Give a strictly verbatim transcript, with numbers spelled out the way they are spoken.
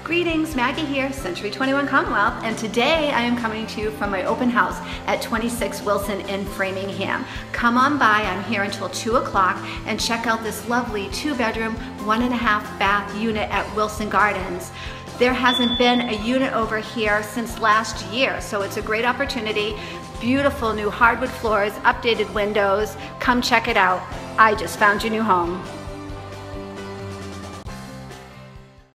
Greetings, Maggie here, Century twenty-one Commonwealth, and today I am coming to you from my open house at twenty-six Wilson in Framingham. Come on by, I'm here until two o'clock, and check out this lovely two bedroom, one and a half bath unit at Wilson Gardens. There hasn't been a unit over here since last year, so it's a great opportunity. Beautiful new hardwood floors, updated windows. Come check it out. I just found your new home.